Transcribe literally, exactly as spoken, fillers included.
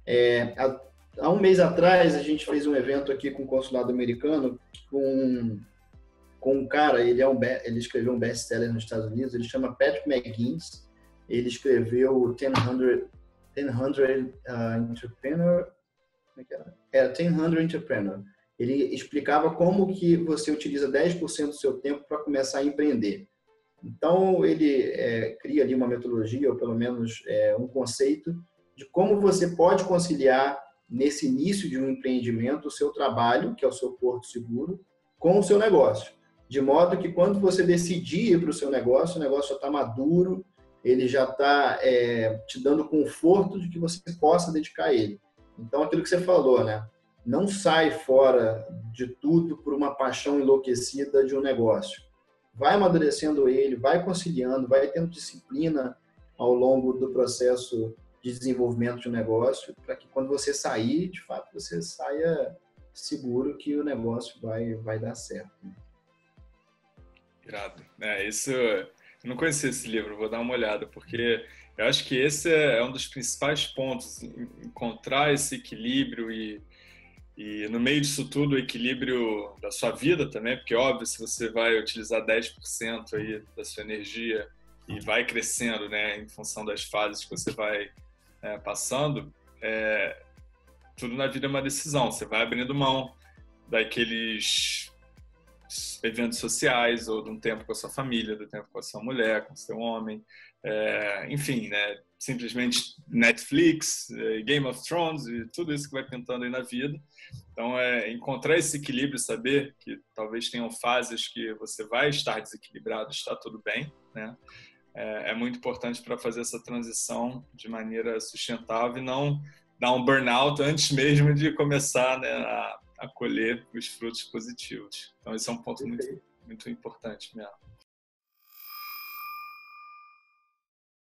É, há, há um mês atrás, a gente fez um evento aqui com o consulado americano, com, com um cara, ele, é um, ele escreveu um best-seller nos Estados Unidos, ele chama Patrick McGuinness, ele escreveu o cem, cem uh, Entrepreneur, como é que era? É, cem Entrepreneur. Ele explicava como que você utiliza dez por cento do seu tempo para começar a empreender. Então, ele é, cria ali uma metodologia, ou pelo menos é, um conceito, de como você pode conciliar, nesse início de um empreendimento, o seu trabalho, que é o seu porto seguro, com o seu negócio. De modo que, quando você decidir ir para o seu negócio, o negócio já está maduro, ele já está é, te dando conforto de que você possa dedicar a ele. Então, aquilo que você falou, né? Não sai fora de tudo por uma paixão enlouquecida de um negócio. Vai amadurecendo ele, vai conciliando, vai tendo disciplina ao longo do processo de desenvolvimento de um negócio, para que quando você sair, de fato, você saia seguro que o negócio vai, vai dar certo. Irado. É, isso, eu não conhecia esse livro, vou dar uma olhada, porque eu acho que esse é um dos principais pontos, encontrar esse equilíbrio e, e no meio disso tudo, o equilíbrio da sua vida também, porque óbvio, se você vai utilizar dez por cento aí da sua energia e vai crescendo, né, em função das fases que você vai é, passando, é, tudo na vida é uma decisão, você vai abrindo mão daqueles eventos sociais, ou de um tempo com a sua família, do tempo com a sua mulher, com o seu homem, é, enfim, né? Simplesmente Netflix, Game of Thrones e tudo isso que vai pintando aí na vida. Então, é encontrar esse equilíbrio, saber que talvez tenham fases que você vai estar desequilibrado, está tudo bem, né? É, é muito importante para fazer essa transição de maneira sustentável e não dar um burnout antes mesmo de começar, né, a a colher os frutos positivos. Então, esse é um ponto muito, muito importante mesmo.